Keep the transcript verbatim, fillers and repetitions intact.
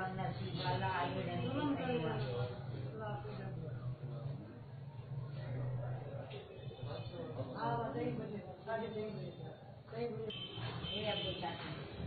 नसीब वाला आगे नहीं हाँ बताइए मुझे साढ़े तीन बजे ये अब